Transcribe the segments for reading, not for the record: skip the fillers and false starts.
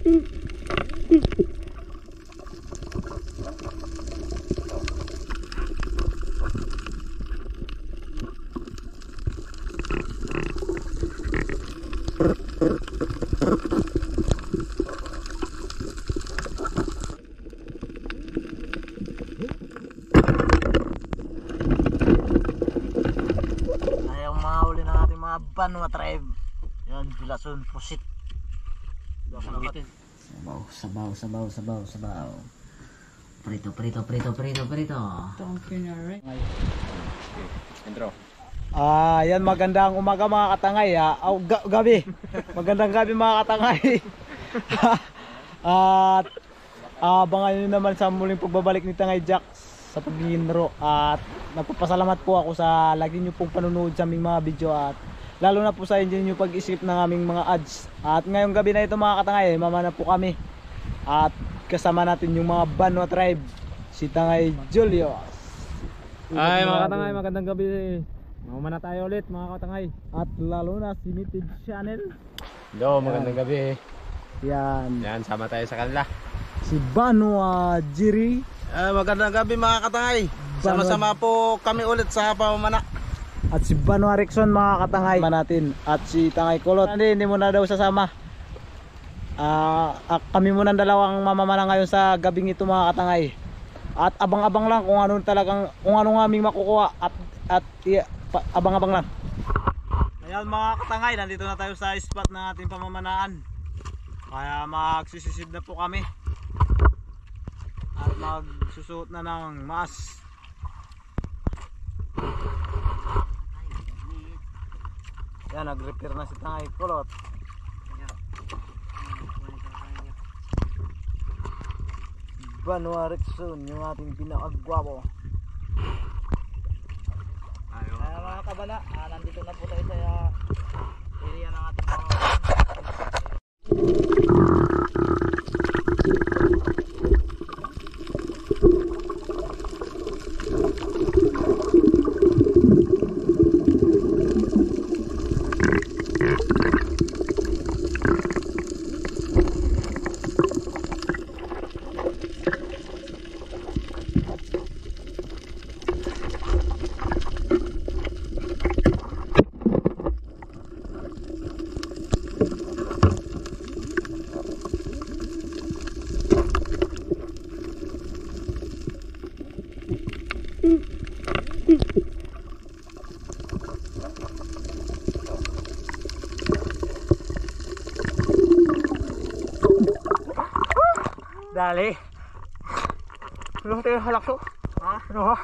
Banwa tribe. Yan, Bilason pusit. Sabaw. Prito. Intro. Yan, magandang umaga mga katangay. Gabi. Magandang gabi mga katangay. At abangan nyo naman sa muling pagbabalik ni Tangay Jack sa paghinro. At nagpapasalamat po ako sa lagi nyo pong panunood sa aming mga video at lalo na po sa inyo yung pag-isip ng aming mga ads. At ngayong gabi na ito mga katangay, mamana po kami. At kasama natin yung mga Banwa tribe, si Tangay Julius. Ay mga katangay, magandang gabi. Mamana tayo ulit mga katangay. At lalo na si Nitid Channel. Hello, magandang gabi. Yan, Sama tayo sa kanila. si Banwa Jiri. Magandang gabi mga katangay. Sama-sama po kami ulit sa pamamana. At si Banwa Rickson mga katangay natin. At si Tangay Kulot, hindi mo na daw sasama. Kami muna dalawang mamamana ngayon sa gabing ito mga katangay. At abang-abang lang kung ano aming makukuha. Abang-abang lang. Ayan mga katangay, nandito na tayo sa spot ng ating pamamanaan. Kaya magsisisid na po kami. At magsusuot na ng mask. Yan, nag-repair na si Tangay Kulot. Banwa Rickson, yung ating pinakagwapo. Kaya mga kabala, nandito na po tayo sa area ng ating pamamahan. Dali. Ano tayo halak to? Ano ha?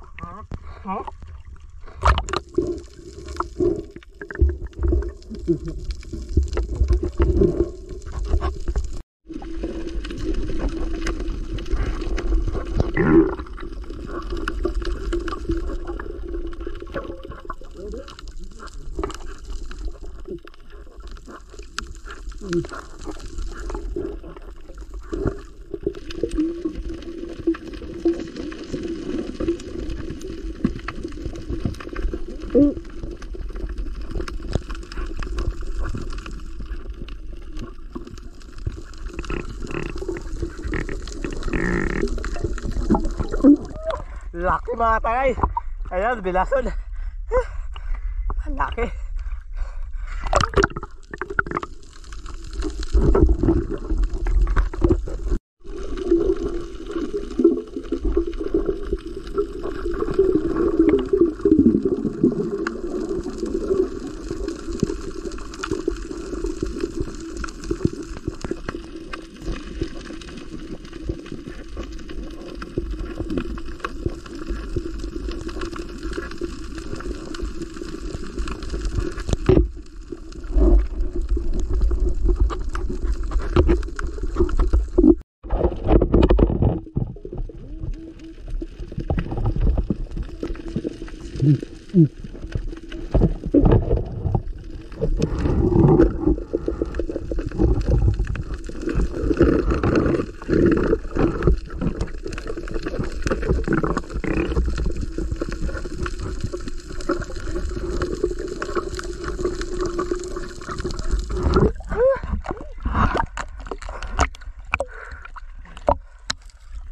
Laki mga Tangay. Ayan, Bilason. Laki.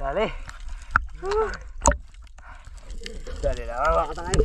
Dali. Dali lang mga katangay.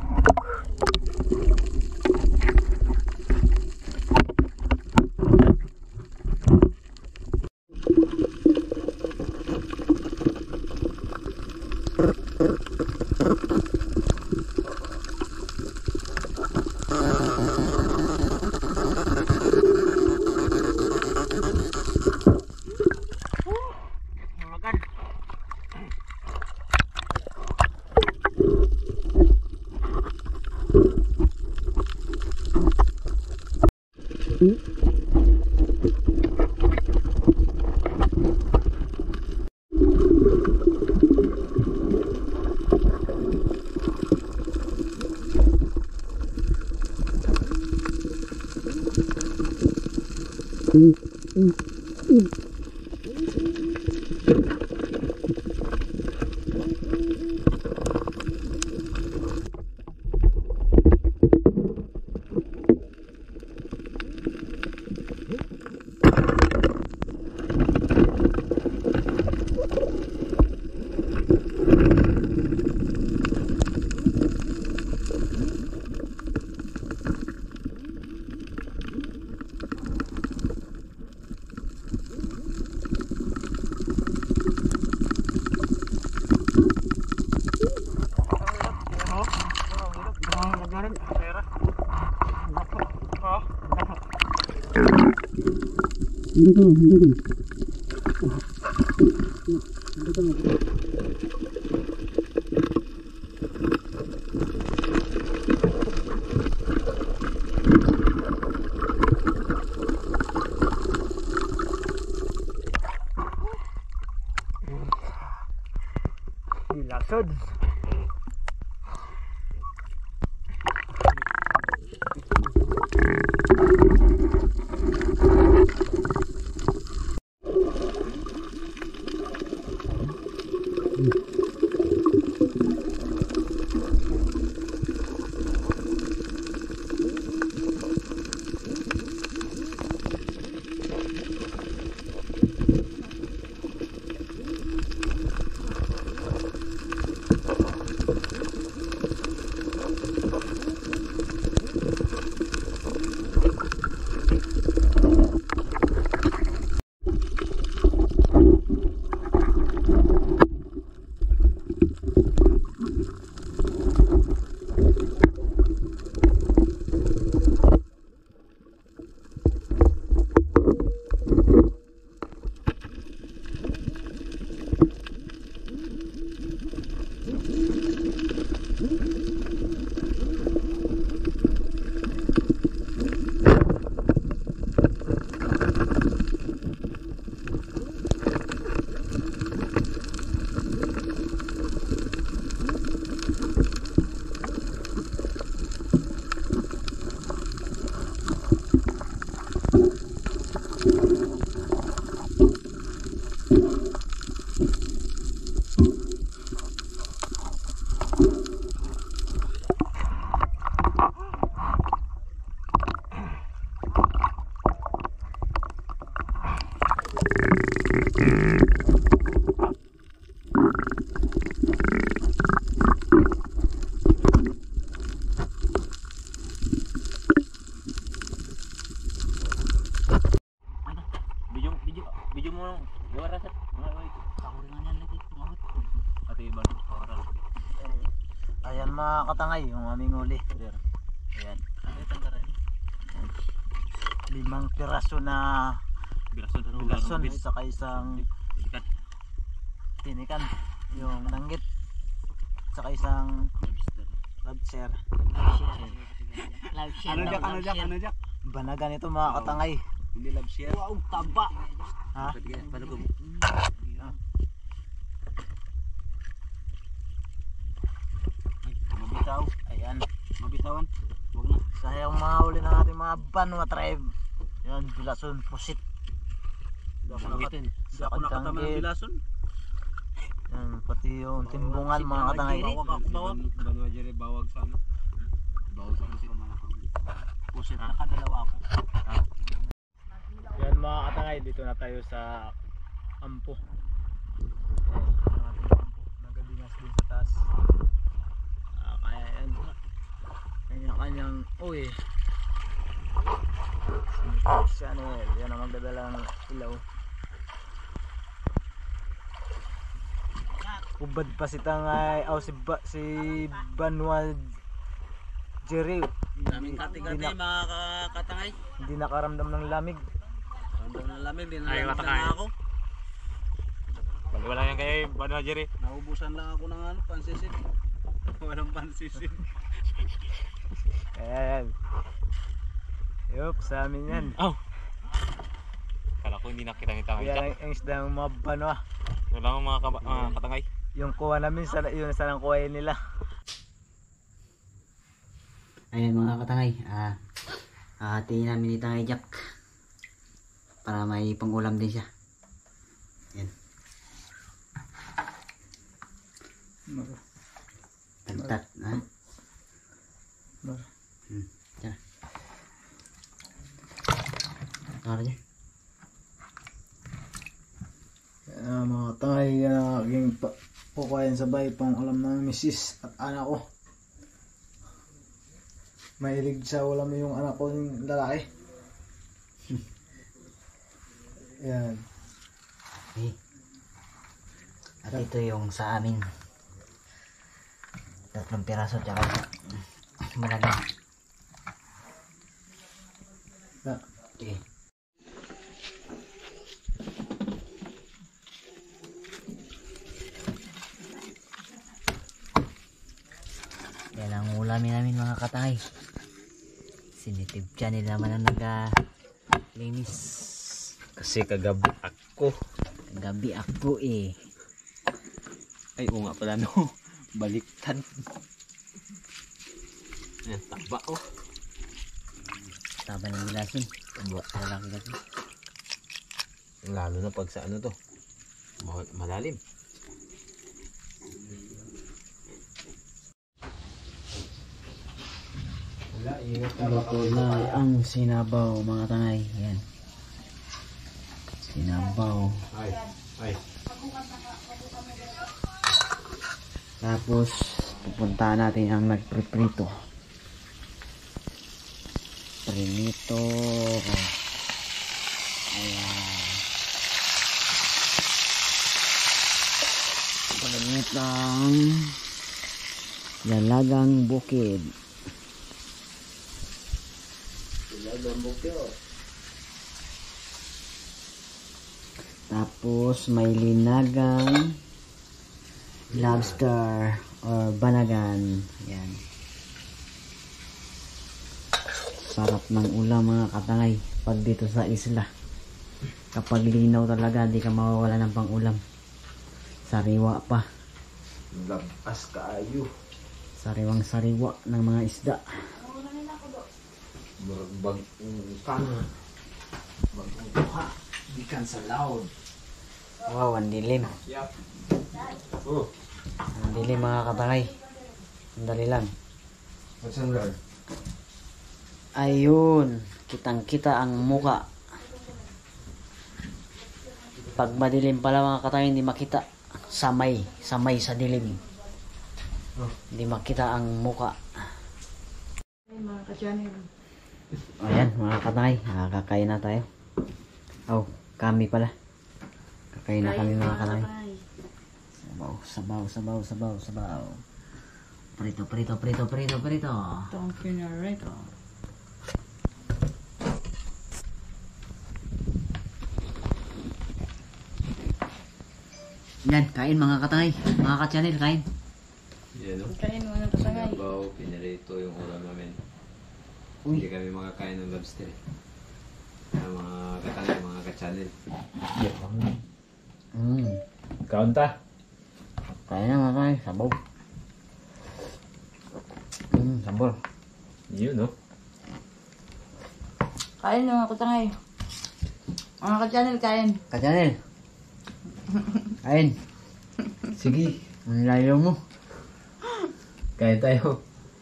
Lasod. Ayan mga katangay, yung aming huli. Ayan. 5 piraso na bilason saka isang tinikan, yung nanggit, saka isang lobster. Ano jak? Banagan ito mga katangay. Hindi lobster. Wow, taba. Ha? Mabitaw. Ayan. Mabitawan. Huwag na. Sayang mga huli ng ating mga banwa tribe. Yan, bilason, pusit. Hindi ako nakatama ng bilason. Yan, pati yung timbungan mga katangay. Bawag ako, bawag. Banwa jere, bawag sa ano. Bawag sa pusit. Pusit, nakadalawa ako. Yan mga katangay, dito na tayo sa Ampo. Nagabingas din sa taas. Kaya yan. Kanya-kanyang uwi. Sinipag channel. Yan ang magdadala ng ilaw. Ubad pa si Tangay. Si Banwal Jerry. Daming kati-kati mga katangay. Hindi nakaramdam ng lamig. Ramdam ng lamig, din Ay, na katangay. ako. Wala yan kay Bano Jerry. Naubusan lang ako ng pansisit. Walang pansisit. Ayan. Yup, sa amin yan. Oh. Kala ko hindi nakita ni Tangay. Yan ang isda ng mga Banwa. Wala akong mga katangay. Yung kuha namin, yun sa kuha nila. Ayan mga katangay, hahatiin namin ni Tangay Jack para may pangulam din siya. Ayan. Tantat, ha? Tara. Tara dyan. Mga Tangay, aking pukuhayan sabay pang ulam ng misis at anak ko. Mahilig sa ulam yung anak ko yung lalaki. Yan. Okay. At ito yung sa amin. 3 piraso tsaka malagay. Yeah. Okay. Yan ang ulamin namin mga katangay. Sinitib channel naman ang naglinis. Kasi kagabi ako. Gabi ako eh. Ay, oo nga pala no. Baliktad. Ayan, taba oh. Taba ng gilasin. Lalaki kasi. Lalo na pag sa ano to. Malalim. Luto na ang sinabaw mga tangay. Yan. Sinabaw. Ay. Tapos pupuntahan natin ang nagpriprito. Prinito. Ayan. Prinitang dalagang bukid. Tapos may linagang lobster or banagan. Yan. Sarap ng ulam mga katangay pag dito sa isla. Kapag linaw talaga, di ka mawawala ng pang-ulam. Sariwa pa. Labas kaayo. Sariwang sariwa ng mga isda. Bagong tuha. Ikan sa laod. Wow, ang dilim. Yap. Ang dilim mga katangay. Sandali lang. What's on there? Ayun, kitang-kita ang muka. Pag madilim pala mga katangay, hindi makita. Samay sa dilim. Hindi makita ang muka. Ayan mga katangay, kakain na tayo. Oh, kami pala. Kakain na kami mga katangay. Sabaw. Prito. Don't generate. Yan, kain mga katangay. Mga ka-channel, kain. Yan o. Kain mo ng katangay. Sinabaw, pinarito yung ulam namin. Uy. Hindi kami makakain ng lobster. Mga katangay, mga ka-channel. Kaunta. Kain na mga katangay, sabaw. Sabaw. Yun no. Kain mga katangay. Mga ka-channel, kain. Ka-channel. Kain. Sige. Ang layo mo. Kain tayo.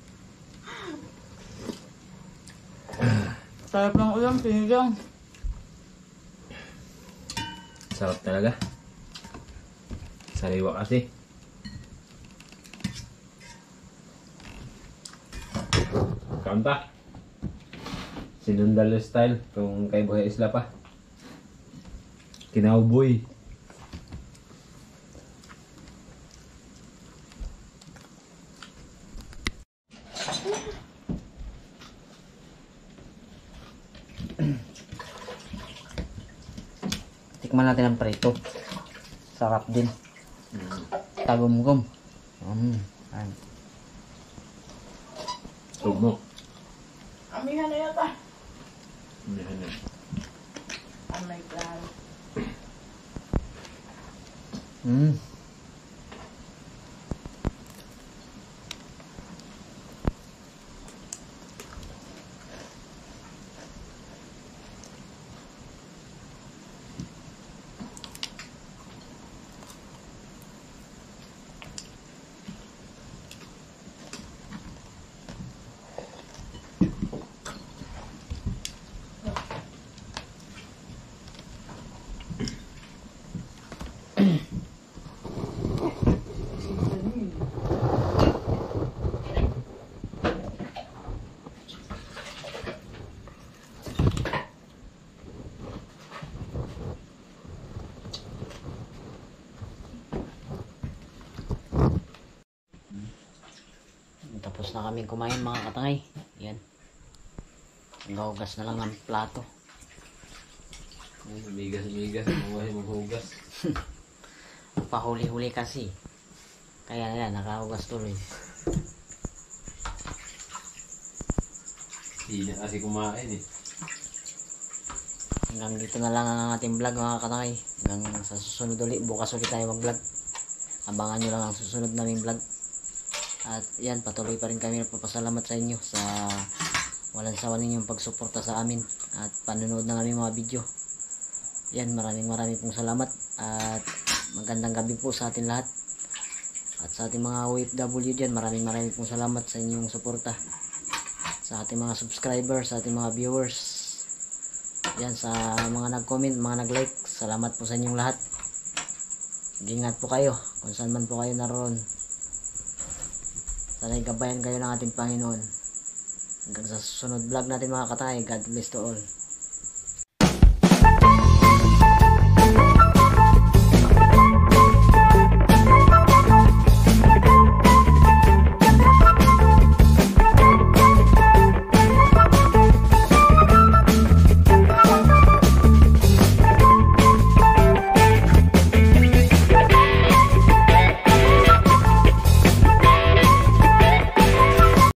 Sarap ng ulam, pinigang. Sarap talaga. Sariwa kasi. Kanta. Sinundalo style kung kay Buhay Isla pa. Kinauboy. Tikman natin ang prito. Sarap din. Tagumgum. Ayan. Tugmo. Amihan na yata. Yan. Amay klaro. Tapos na kaming kumain mga katangay. Yan. Maghugas na lang ang plato. Migas. Mabuhay maghugas. Pahuli-huli kasi. Kaya yan, nakahugas tuloy. Hindi na kasi kumain eh. Hanggang dito na lang ang ating vlog mga katangay. Hanggang sa susunod ulit. Bukas ulit tayo mag-vlog. Abangan nyo lang ang susunod naming vlog. At yan, patuloy pa rin kami nagpapasalamat sa inyo sa walang sawa ninyong pagsuporta sa amin at panonood ng aming mga video. Yan, maraming pong salamat at magandang gabi po sa atin lahat. At sa ating mga OFW dyan, maraming pong salamat sa inyong suporta. Sa ating mga subscribers, sa ating mga viewers. Yan, sa mga nag-comment, mga nag-like, salamat po sa inyong lahat. Ingat po kayo kung saan man po kayo naroon. Sana'y gabayan kayo ng ating Panginoon. Hanggang sa susunod vlog natin mga katay. God bless to all.